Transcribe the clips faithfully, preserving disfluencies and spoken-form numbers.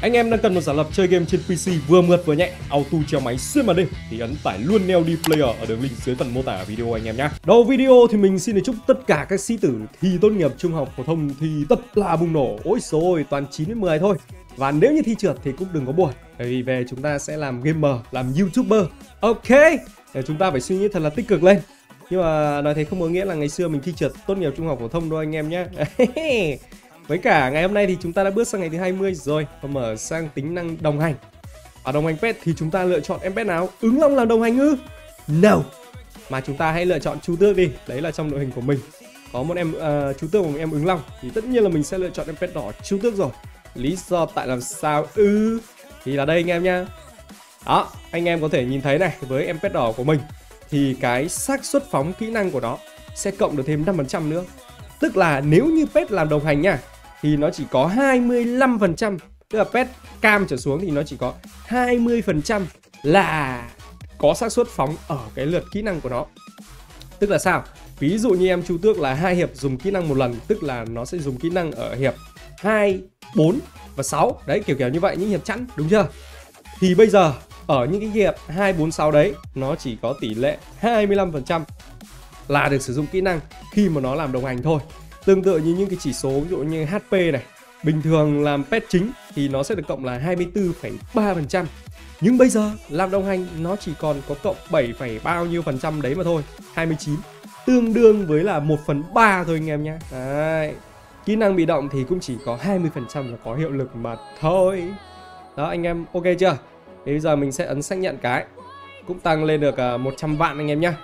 Anh em đang cần một giả lập chơi game trên pê xê vừa mượt vừa nhẹ, auto treo máy xuyên màn đêm thì ấn tải luôn Neo D Player ở đường link dưới phần mô tả video anh em nhé. Đầu video thì mình xin được chúc tất cả các sĩ tử thi tốt nghiệp trung học phổ thông thì tất là bùng nổ. Ôi rồi toàn chín đến mười thôi. Và nếu như thi trượt thì cũng đừng có buồn, bởi vì về chúng ta sẽ làm gamer, làm youtuber. Ok, để chúng ta phải suy nghĩ thật là tích cực lên. Nhưng mà nói thế không có nghĩa là ngày xưa mình thi trượt tốt nghiệp trung học phổ thông đâu anh em nhé. Với cả ngày hôm nay thì chúng ta đã bước sang ngày thứ hai mươi rồi và mở sang tính năng đồng hành. Ở đồng hành pet thì chúng ta lựa chọn em pet nào? Ứng Long làm đồng hành ư? No. Mà chúng ta hãy lựa chọn Chu Tước đi. Đấy là trong đội hình của mình có một em uh, Chu Tước và một em Ứng Long. Thì tất nhiên là mình sẽ lựa chọn em pet đỏ Chu Tước rồi. Lý do tại làm sao ư? Thì là đây anh em nha. Đó, anh em có thể nhìn thấy này, với em pet đỏ của mình thì cái xác suất phóng kỹ năng của nó sẽ cộng được thêm năm phần trăm nữa. Tức là nếu như pet làm đồng hành nha thì nó chỉ có hai mươi lăm phần trăm. Tức là pet cam trở xuống thì nó chỉ có hai mươi phần trăm là có xác suất phóng ở cái lượt kỹ năng của nó. Tức là sao? Ví dụ như em Chu Tước là hai hiệp dùng kỹ năng một lần, tức là nó sẽ dùng kỹ năng ở hiệp hai, bốn và sáu. Đấy, kiểu kiểu như vậy, những hiệp chẵn, đúng chưa? Thì bây giờ ở những cái hiệp hai, bốn, sáu đấy nó chỉ có tỷ lệ hai mươi lăm phần trăm là được sử dụng kỹ năng khi mà nó làm đồng hành thôi. Tương tự như những cái chỉ số ví dụ như hát pê này, bình thường làm pet chính thì nó sẽ được cộng là hai mươi tư phẩy ba phần trăm. Nhưng bây giờ làm đồng hành nó chỉ còn có cộng bảy phẩy bao nhiêu phần trăm đấy mà thôi, hai mươi chín. Tương đương với là một phần ba thôi anh em nhé. Đấy. Kỹ năng bị động thì cũng chỉ có hai mươi phần trăm là có hiệu lực mà thôi. Đó anh em ok chưa? Thì bây giờ mình sẽ ấn xác nhận cái. Cũng tăng lên được một trăm vạn anh em nhé.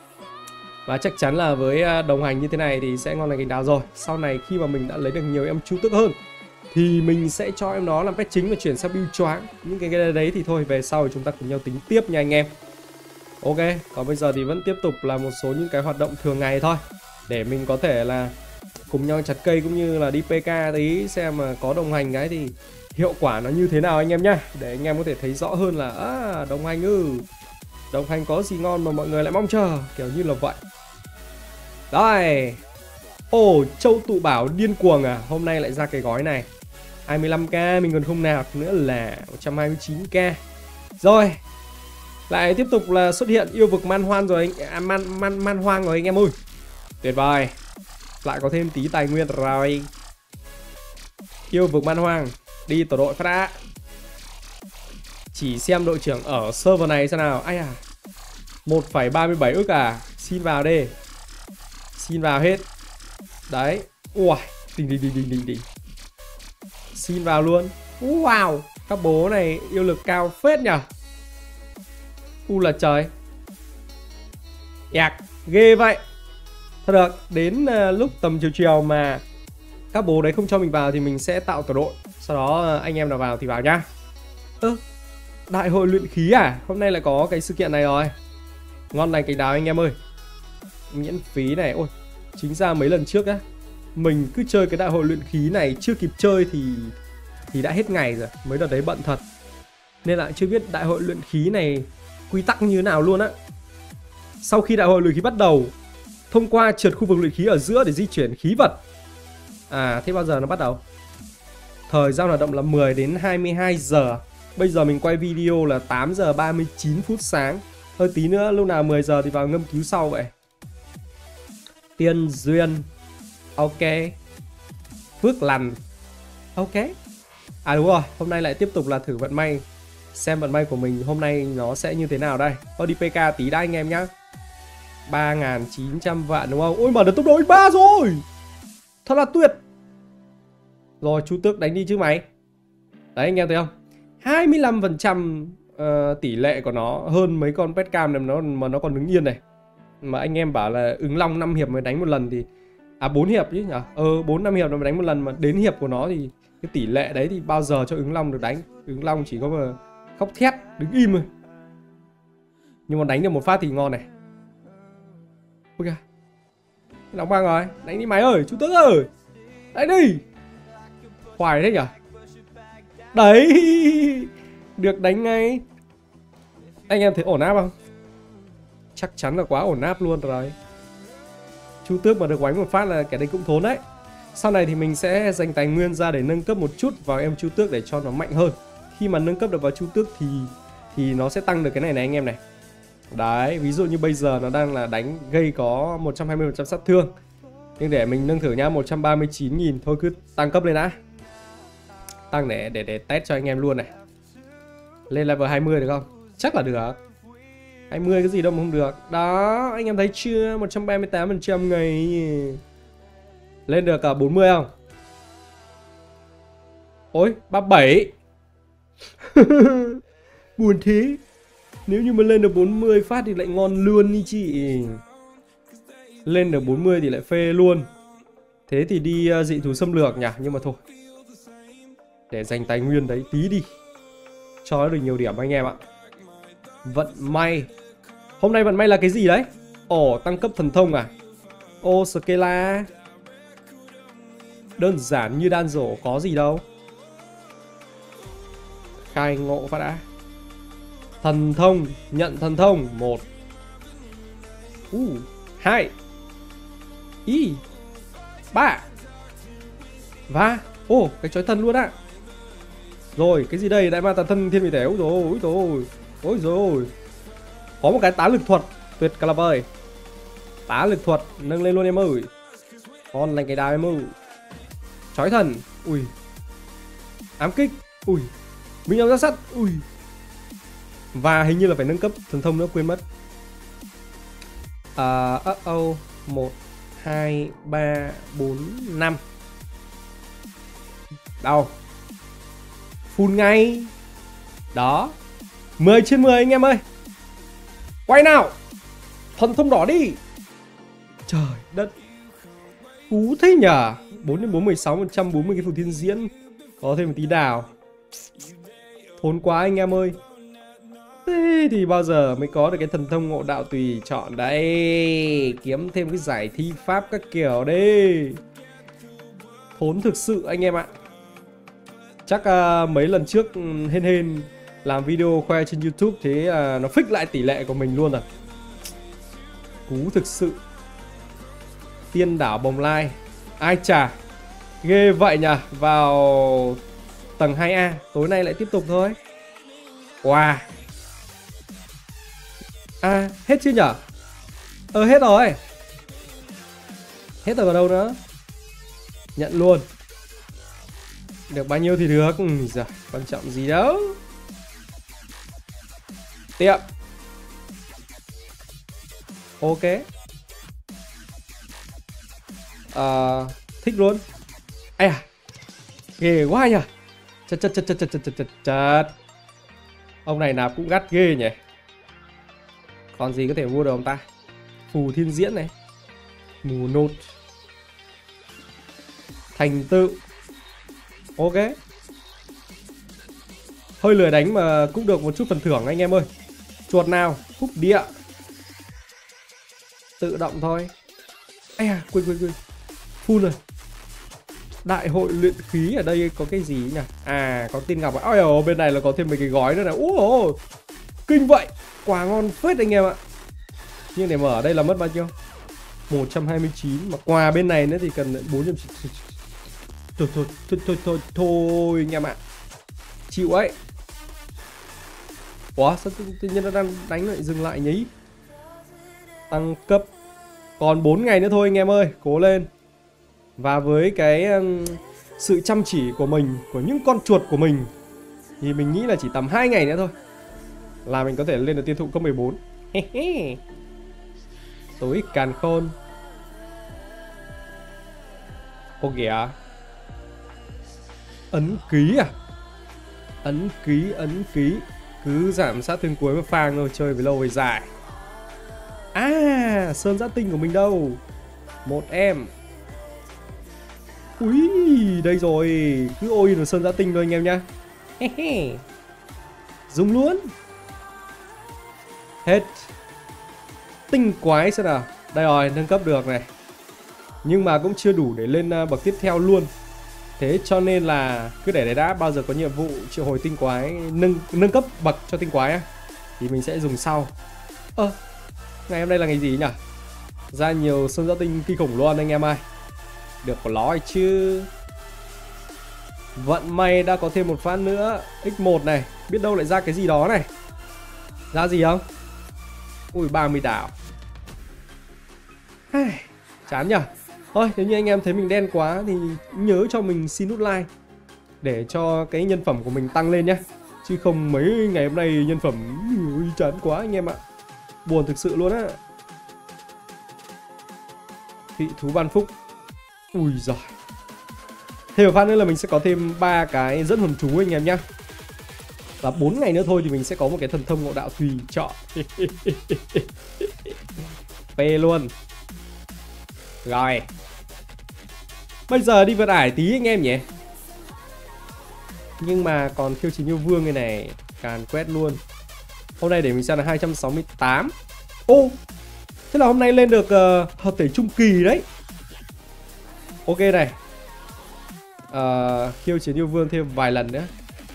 Và chắc chắn là với đồng hành như thế này thì sẽ ngon lành cành đào rồi. Sau này khi mà mình đã lấy được nhiều em Chu Tước hơn thì mình sẽ cho em nó làm pet chính và chuyển sang build choáng. Những cái, cái đấy thì thôi, về sau thì chúng ta cùng nhau tính tiếp nha anh em. Ok, còn bây giờ thì vẫn tiếp tục là một số những cái hoạt động thường ngày thôi, để mình có thể là cùng nhau chặt cây cũng như là đi pê ca tí, xem mà có đồng hành cái thì hiệu quả nó như thế nào anh em nhá. Để anh em có thể thấy rõ hơn là à, đồng hành ư, đồng hành có gì ngon mà mọi người lại mong chờ, kiểu như là vậy. Rồi. Ồ, oh, Châu Tụ Bảo điên cuồng à. Hôm nay lại ra cái gói này hai mươi lăm k, mình còn không nạp nữa là một trăm hai mươi chín k. Rồi. Lại tiếp tục là xuất hiện yêu vực man hoan rồi anh à, man, man, man hoang rồi anh em ơi. Tuyệt vời. Lại có thêm tí tài nguyên rồi. Yêu vực man hoang. Đi tổ đội phát đã. Chỉ xem đội trưởng ở server này xem nào. Ai à, một phẩy ba mươi bảy ức à. Xin vào đi. Xin vào hết. Đấy. Ui, đỉnh đỉnh đỉnh đỉnh đỉnh đỉnh. Xin vào luôn. Wow, các bố này yêu lực cao phết nhỉ. U là trời. Ẹc, ghê vậy. Thôi được, đến uh, lúc tầm chiều chiều mà các bố đấy không cho mình vào thì mình sẽ tạo tổ đội. Sau đó uh, anh em nào vào thì vào nhá. Ơ, ừ, đại hội luyện khí à? Hôm nay lại có cái sự kiện này rồi. Ngon lành cành đào anh em ơi. Miễn phí này. Ôi, chính ra mấy lần trước á, mình cứ chơi cái đại hội luyện khí này chưa kịp chơi thì thì đã hết ngày rồi. Mấy đợt đấy bận thật, nên lại chưa biết đại hội luyện khí này quy tắc như thế nào luôn á. Sau khi đại hội luyện khí bắt đầu, thông qua trượt khu vực luyện khí ở giữa để di chuyển khí vật. À, thế bao giờ nó bắt đầu? Thời gian hoạt động là mười đến hai mươi hai giờ. Bây giờ mình quay video là tám giờ ba mươi chín phút sáng. Hơi tí nữa, lúc nào mười giờ thì vào ngâm cứu sau vậy. Tiên duyên. Ok. Phước lành. Ok. À đúng rồi, hôm nay lại tiếp tục là thử vận may. Xem vận may của mình hôm nay nó sẽ như thế nào đây. Thôi đi pê ca tí đã anh em nhá. Ba nghìn chín trăm vạn đúng không? Ôi mà được tốc độ ba rồi. Thật là tuyệt. Rồi Chu Tước đánh đi chứ mày. Đấy anh em thấy không? hai mươi lăm phần trăm uh, tỷ lệ của nó hơn mấy con pet cam này nó, mà nó còn đứng yên này. Mà anh em bảo là Ứng Long năm hiệp mới đánh một lần thì à bốn hiệp chứ nhỉ? Ờ bốn năm hiệp nó mới đánh một lần, mà đến hiệp của nó thì cái tỷ lệ đấy thì bao giờ cho Ứng Long được đánh. Ứng Long chỉ có mà khóc thét đứng im thôi. Nhưng mà đánh được một phát thì ngon này. Ok. Đóng băng rồi, đánh đi mày ơi, Chu Tước ơi. Đánh đi. Hoài thế nhỉ? Đấy. Được đánh ngay. Anh em thấy ổn áp không? Chắc chắn là quá ổn áp luôn rồi. Chu Tước mà được đánh một phát là cái đấy cũng thốn đấy. Sau này thì mình sẽ dành tài nguyên ra để nâng cấp một chút vào em chu tước để cho nó mạnh hơn. Khi mà nâng cấp được vào chu tước thì thì nó sẽ tăng được cái này này anh em này. Đấy, ví dụ như bây giờ nó đang là đánh gây có một trăm hai mươi phần trăm sát thương. Nhưng để mình nâng thử nhá, một trăm ba mươi chín nghìn thôi, cứ tăng cấp lên đã. Tăng để để để test cho anh em luôn này. Lên level hai mươi được không? Chắc là được. hai mươi cái gì đâu mà không được. Đó, anh em thấy chưa? một trăm ba mươi tám phần trăm ngày. Lên được cả bốn mươi không? Ôi, ba mươi bảy. Buồn thế. Nếu như mà lên được bốn mươi phát thì lại ngon luôn đi chị. Lên được bốn mươi thì lại phê luôn. Thế thì đi uh, dị thú xâm lược nhỉ. Nhưng mà thôi, để dành tài nguyên đấy tí đi, cho nó được nhiều điểm anh em ạ. Vận may. Hôm nay vận may là cái gì đấy? Ồ, tăng cấp thần thông à? Ô, Skela. Đơn giản như đan rổ, có gì đâu. Khai ngộ phát đã. Thần thông, nhận thần thông. Một. uh, Hai. Y. Ba. Và ô, cái chói thần luôn á. Rồi, cái gì đây? Đại ma tàn thân thiên vị thể. Ôi rồi, ôi rồi, ôi rồi. Có một cái tá lực thuật. Tuyệt cả là vời. Tá lực thuật, nâng lên luôn em ơi. Con lành cái đào em ơi. Chói thần. Ui. Ám kích. Ui. Minh âm ra sắt. Ui. Và hình như là phải nâng cấp thần thông nữa, quên mất. À, uh oh. Một, hai, ba, bốn, năm. Đâu? Full ngay. Đó. mười trên mười anh em ơi. Quay nào. Thần thông đỏ đi. Trời đất. Cú thế nhở. Bốn đến bốn mươi sáu, một trăm bốn mươi cái phù thiên diễn. Có thêm một tí đào. Thốn quá anh em ơi. Thế thì bao giờ mới có được cái thần thông ngộ đạo tùy chọn đấy. Kiếm thêm cái giải thi pháp các kiểu đi. Thốn thực sự anh em ạ. Chắc uh, mấy lần trước hên hên làm video khoe trên YouTube, thế uh, nó fix lại tỷ lệ của mình luôn rồi. Cú thực sự. Tiên đảo bồng lai. Ai chà, ghê vậy nhỉ. Vào tầng hai A. Tối nay lại tiếp tục thôi. Wow. À, hết chưa nhở? Ờ, hết rồi. Hết rồi, vào đâu nữa? Nhận luôn. Được bao nhiêu thì được. Ừ, giời, quan trọng gì đâu. Tiệm. Ok. À, thích luôn. Ây à, ghê quá nhỉ. Chật chật chật chật chật chật chật chật. Ông này nào cũng gắt ghê nhỉ. Còn gì có thể mua được ông ta? Phù thiên diễn này. Mù nốt. Thành tựu. Ok. Hơi lười đánh mà cũng được một chút phần thưởng anh em ơi. Chuột nào? Phúc địa. Tự động thôi. Ây à, quên quên quên. Full rồi. Đại hội luyện khí ở đây có cái gì nhỉ? À, có tiên ngọc. Ôi ôi, bên này là có thêm mấy cái gói nữa này. Ủa, kinh vậy. Quà ngon phết anh em ạ. Nhưng để mở ở đây là mất bao nhiêu? một trăm hai mươi chín. Mà quà bên này nữa thì cần bốn trăm. Thôi thôi thôi thôi thôi, thôi anh em ạ. Chịu ấy. Ủa, sao tự nhiên nó đang đánh lại dừng lại nhí? Tăng cấp. Còn bốn ngày nữa thôi anh em ơi. Cố lên. Và với cái um, sự chăm chỉ của mình, của những con chuột của mình, thì mình nghĩ là chỉ tầm hai ngày nữa thôi là mình có thể lên được tiên thụ cấp mười bốn. Tối càn khôn. Ô kìa. Ấn ký à? Ấn ký, ấn ký. Cứ giảm sát thương cuối mà phang thôi, chơi với lâu về dài. À, sơn giã tinh của mình đâu? Một em. Ui, đây rồi. Cứ ôi vào sơn giã tinh thôi anh em nhá. Dùng luôn. Hết. Tinh quái xem nào. Đây rồi, nâng cấp được này. Nhưng mà cũng chưa đủ để lên bậc tiếp theo luôn. Thế cho nên là cứ để đấy đã. Bao giờ có nhiệm vụ triệu hồi tinh quái, Nâng nâng cấp bậc cho tinh quái á, thì mình sẽ dùng sau. Ơ, à, ngày hôm nay là ngày gì nhỉ? Ra nhiều sơn giã tinh kinh khủng luôn anh em ơi. Được của nó chứ. Vận may đã có thêm một phát nữa. X một này, biết đâu lại ra cái gì đó này. Ra gì không? Ui, ba mươi đảo. Chán nhở. Thôi, nếu như anh em thấy mình đen quá thì nhớ cho mình xin nút like để cho cái nhân phẩm của mình tăng lên nhé. Chứ không mấy ngày hôm nay nhân phẩm ui, chán quá anh em ạ. Buồn thực sự luôn á. Vị thú ban phúc. Ui giời. Thêm một phát nữa là mình sẽ có thêm ba cái dẫn hồn chú anh em nhé. Và bốn ngày nữa thôi thì mình sẽ có một cái thần thông ngộ đạo tùy chọn. Phê luôn. Rồi. Bây giờ đi vượt ải tí anh em nhỉ. Nhưng mà còn khiêu chiến yêu vương này này. Càn quét luôn. Hôm nay để mình xem là hai trăm sáu mươi tám. Ô, thế là hôm nay lên được uh, hợp thể trung kỳ đấy. Ok này. uh, Khiêu chiến yêu vương thêm vài lần nữa.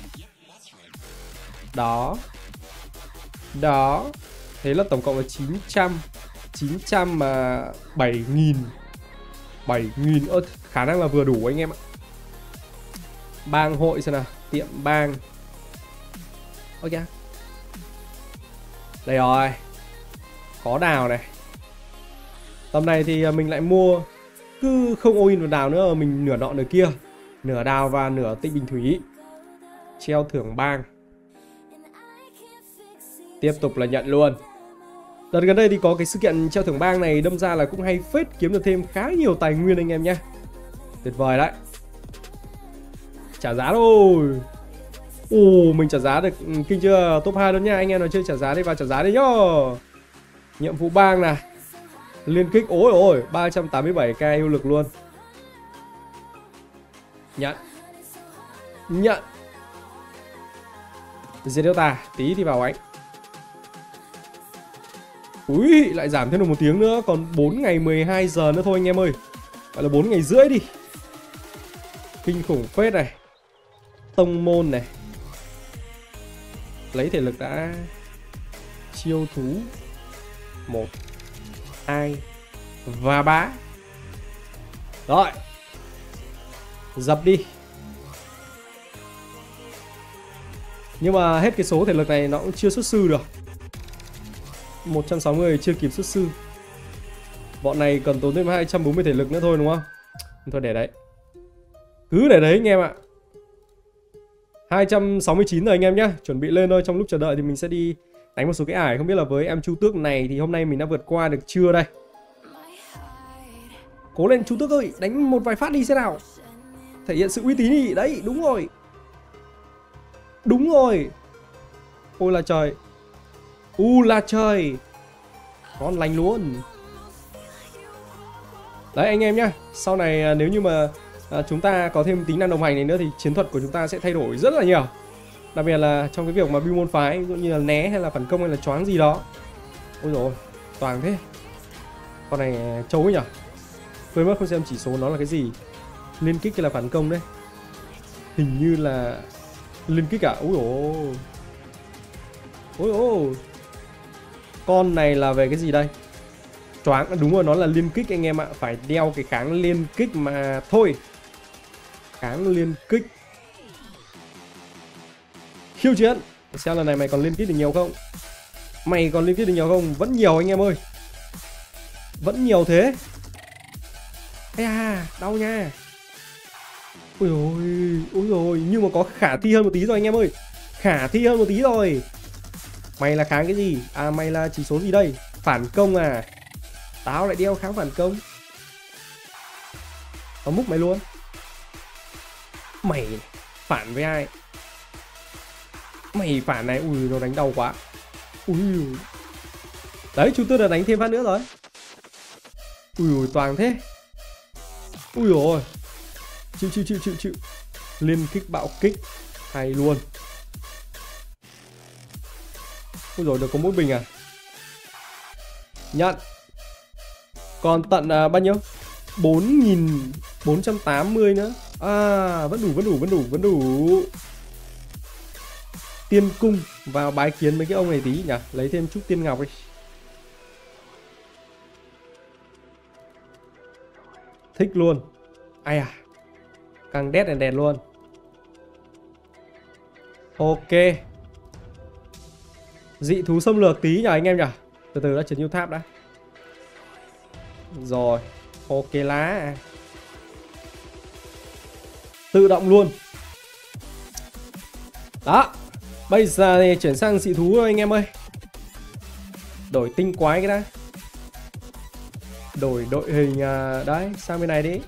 Đó. Đó. Thế là tổng cộng là chín trăm. chín trăm mà bảy nghìn. bảy nghìn. Ơ, khả năng là vừa đủ anh em ạ. Bang hội xem nào. Tiệm bang. Ok. Đây rồi. Có đào này. Tầm này thì mình lại mua. Cứ không all in vào đào nữa. Mình nửa nọ nửa kia. Nửa đào và nửa tinh bình thủy. Treo thưởng bang. Tiếp tục là nhận luôn. Đợt gần đây thì có cái sự kiện treo thưởng bang này, đâm ra là cũng hay phết, kiếm được thêm khá nhiều tài nguyên anh em nhé. Tuyệt vời đấy. Trả giá rồi. Ồ, mình trả giá được kinh chưa? Top hai luôn nha. Anh em nào chơi trả giá đi, vào trả giá đi nhá. Nhiệm vụ bang này. Liên kích, ôi ôi, ba trăm tám mươi bảy k hiệu lực luôn. Nhận. Nhận. Diệt Delta, tí thì vào anh. Ui, lại giảm thêm được một tiếng nữa. Còn bốn ngày mười hai giờ nữa thôi anh em ơi. Gọi là bốn ngày rưỡi đi. Kinh khủng phết này. Tông môn này. Lấy thể lực đã. Chiêu thú. Một, hai và ba. Rồi. Dập đi. Nhưng mà hết cái số thể lực này nó cũng chưa xuất sư được. Một trăm sáu mươi chưa kịp xuất sư. Bọn này cần tốn thêm hai trăm bốn mươi thể lực nữa thôi đúng không? Thôi để đấy. Cứ để đấy anh em ạ. Hai trăm sáu mươi chín rồi anh em nhé. Chuẩn bị lên thôi. Trong lúc chờ đợi thì mình sẽ đi đánh một số cái ải. Không biết là với em Chu Tước này thì hôm nay mình đã vượt qua được chưa đây. Cố lên Chu Tước ơi. Đánh một vài phát đi xem nào. Thể hiện sự uy tín đi. Đấy đúng rồi. Đúng rồi. Ôi là trời. U là trời. Ngon lành luôn. Đấy anh em nhá. Sau này nếu như mà à, chúng ta có thêm tính năng đồng hành này nữa thì chiến thuật của chúng ta sẽ thay đổi rất là nhiều. Đặc biệt là trong cái việc mà build môn phái, ví dụ như là né hay là phản công hay là choáng gì đó. Ôi dồi ôi, toàn thế. Con này trâu ấy nhở. Quên mất không xem chỉ số nó là cái gì. Liên kích hay là phản công đấy. Hình như là liên kích à. Ôi dồi ôi. Ôi ôi. Con này là về cái gì đây? Choáng, đúng rồi, nó là liên kích anh em ạ. Phải đeo cái kháng liên kích mà thôi. Kháng liên kích. Khiêu chiến. Xem lần này mày còn liên kích được nhiều không? Mày còn liên kích được nhiều không? Vẫn nhiều anh em ơi. Vẫn nhiều thế. Ây à, đau nha. Ôi ôi, ôi ôi. Nhưng mà có khả thi hơn một tí rồi anh em ơi. Khả thi hơn một tí rồi. Mày là kháng cái gì? À mày là chỉ số gì đây? Phản công à? Tao lại đeo kháng phản công. Tao múc mày luôn. Mày phản với ai? Mày phản này. Ui nó đánh đau quá. Ui. Đấy chúng tôi đã đánh thêm phát nữa rồi. Ui ui toàn thế. Ui ôi. Chịu chịu chịu chịu chịu. Liên kích bạo kích. Hay luôn. Ui rồi được có mỗi bình à? Nhận. Còn tận à, bao nhiêu? bốn nghìn bốn trăm tám mươi nữa. À vẫn đủ vẫn đủ vẫn đủ vẫn đủ. Tiên cung. Vào bái kiến mấy cái ông này tí nhỉ. Lấy thêm chút tiên ngọc đi. Thích luôn. Ai à, càng đét đèn đèn luôn. Ok. Dị thú xâm lược tí nhờ anh em nhỉ. Từ từ đã trấn yêu tháp đã. Rồi. Ok lá. Tự động luôn. Đó. Bây giờ thì chuyển sang dị thú thôi anh em ơi. Đổi tinh quái cái đã. Đổi đội hình à, đấy, sang bên này đi.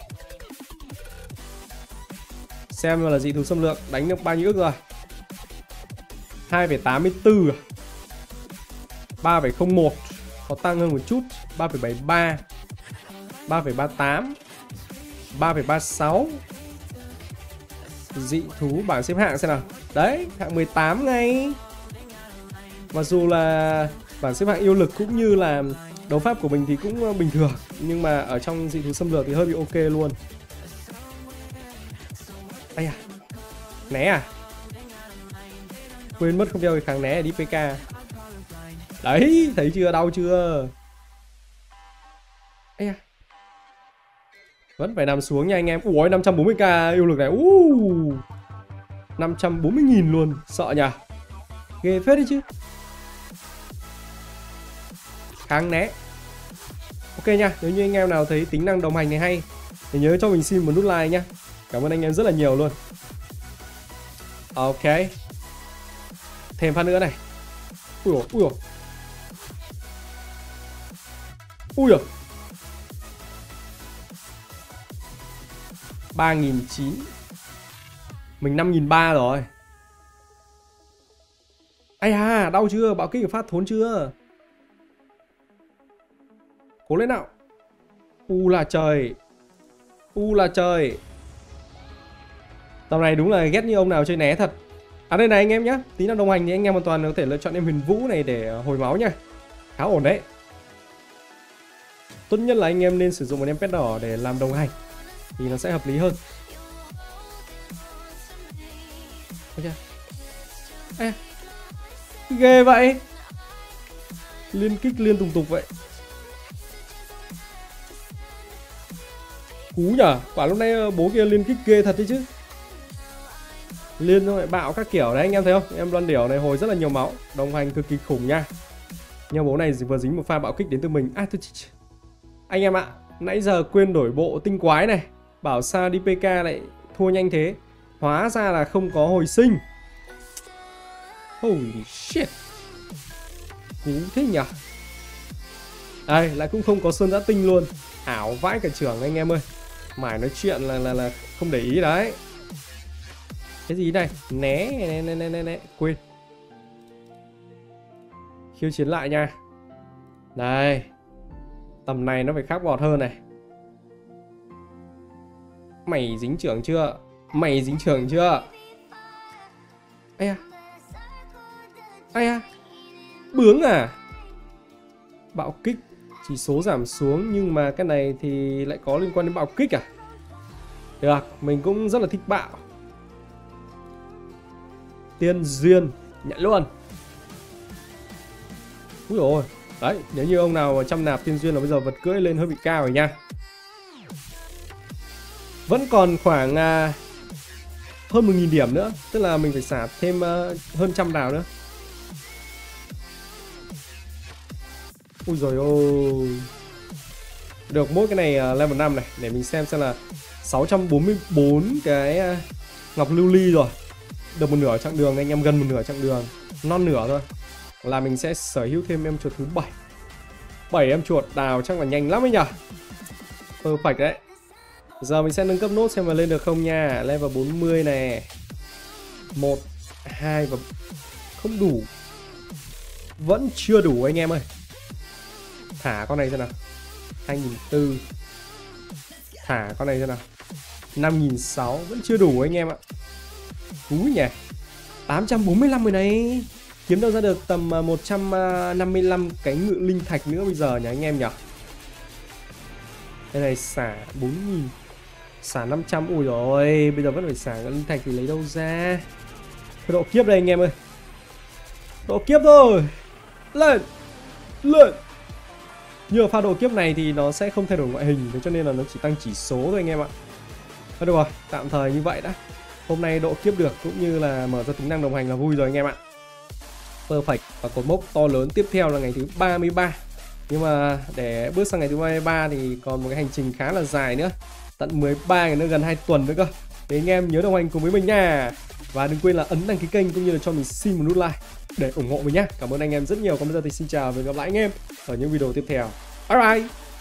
Xem là dị thú xâm lược đánh được bao nhiêu ức rồi. hai phẩy tám mươi tư à? ba phẩy không một. Có tăng hơn một chút. ba phẩy bảy mươi ba, ba phẩy ba mươi tám, ba phẩy ba mươi sáu. Dị thú bảng xếp hạng xem nào. Đấy, hạng mười tám ngay. Mặc dù là bảng xếp hạng yêu lực cũng như là đấu pháp của mình thì cũng bình thường, nhưng mà ở trong dị thú xâm lược thì hơi bị ok luôn. Ây à, né à? Quên mất không đeo cái kháng né ở đê pê ca. Đấy, thấy chưa, đau chưa? Ây à, vẫn phải nằm xuống nha anh em. Ui, năm trăm bốn mươi k yêu lực này. uh, năm trăm bốn mươi nghìn luôn, sợ nhỉ. Ghê phết đấy chứ. Kháng né. Ok nha, nếu như anh em nào thấy tính năng đồng hành này hay thì nhớ cho mình xin một nút like nhá. Cảm ơn anh em rất là nhiều luôn. Ok. Thêm phát nữa này. Ui dồi, ui dồi. Ui dồi. ba nghìn chín trăm. Mình năm nghìn ba trăm rồi. Ai à, đau chưa? Bạo kích của phát thốn chưa? Cố lên nào. U là trời. U là trời. Tầm này đúng là ghét như ông nào chơi né thật. À đây này anh em nhé. Tí nào đồng hành thì anh em hoàn toàn có thể lựa chọn em Huyền Vũ này để hồi máu nha. Khá ổn đấy. Tốt nhất là anh em nên sử dụng một em pet đỏ để làm đồng hành thì nó sẽ hợp lý hơn. Ok. Ê, ghê vậy. Liên kích liên tục tục vậy. Cú nhở. Quả lúc nay bố kia liên kích ghê thật đấy chứ. Liên rồi bạo các kiểu đấy anh em thấy không? Em Loan Điểu này hồi rất là nhiều máu. Đồng hành cực kỳ khủng nha. Nhưng bố này vừa dính một pha bạo kích đến từ mình. À, tôi... Anh em ạ, nãy giờ quên đổi bộ tinh quái này. Bảo sao đê pê ca lại thua nhanh thế. Hóa ra là không có hồi sinh. Holy shit. Cú thế nhỉ. Đây, lại cũng không có sơn giã tinh luôn. Ảo vãi cả trưởng anh em ơi. Mải nói chuyện là là là không để ý đấy. Cái gì này? Né, né, né, né, né, né. Quên. Khiêu chiến lại nha. Đây. Tầm này nó phải khác bọt hơn này. Mày dính trưởng chưa? Mày dính trưởng chưa? Ây à. Ây à. Bướng à? Bạo kích. Chỉ số giảm xuống nhưng mà cái này thì lại có liên quan đến bạo kích à? Được, mình cũng rất là thích bạo. Tiên duyên, nhận luôn. Úi dồi ôi. Đấy, nếu như ông nào chăm nạp tiên duyên là bây giờ vật cưỡi lên hơi bị cao rồi nha. Vẫn còn khoảng uh, hơn một nghìn điểm nữa. Tức là mình phải xả thêm uh, hơn trăm đào nữa. Ui dồi ôi. Được mỗi cái này uh, level năm này. Để mình xem xem là sáu trăm bốn mươi bốn cái uh, ngọc lưu ly rồi. Được một nửa chặng đường anh em, gần một nửa chặng đường. Non nửa thôi. Là mình sẽ sở hữu thêm em chuột thứ bảy. bảy em chuột đào chắc là nhanh lắm ấy nhỉ. Perfect đấy. Giờ mình sẽ nâng cấp nốt xem mà lên được không nha. Level bốn mươi này. một, hai và không đủ. Vẫn chưa đủ anh em ơi. Thả con này xem nào. hai nghìn bốn trăm. Thả con này xem nào. năm nghìn sáu trăm. Vẫn chưa đủ anh em ạ. Cú nhỉ. tám trăm bốn mươi lăm rồi này. Kiếm đâu ra được tầm một trăm năm mươi lăm cái ngự linh thạch nữa bây giờ nhỉ anh em nhỉ. Đây này xả bốn nghìn. Xả năm trăm. Ui rồi. Bây giờ vẫn phải xả ngự linh thạch thì lấy đâu ra. Cái độ kiếp đây anh em ơi. Độ kiếp thôi. Lên. Lên. Nhưng mà pha độ kiếp này thì nó sẽ không thay đổi ngoại hình. Cho nên là nó chỉ tăng chỉ số thôi anh em ạ. Thôi được rồi, tạm thời như vậy đã. Hôm nay độ kiếp được cũng như là mở ra tính năng đồng hành là vui rồi anh em ạ. Perfect. Và cột mốc to lớn tiếp theo là ngày thứ ba mươi ba. Nhưng mà để bước sang ngày thứ ba mươi ba thì còn một cái hành trình khá là dài nữa. Tận mười ba ngày nữa, gần hai tuần nữa cơ. Thì anh em nhớ đồng hành cùng với mình nha. Và đừng quên là ấn đăng ký kênh cũng như là cho mình xin một nút like để ủng hộ mình nhé. Cảm ơn anh em rất nhiều. Còn bây giờ thì xin chào và hẹn gặp lại anh em ở những video tiếp theo. Bye bye.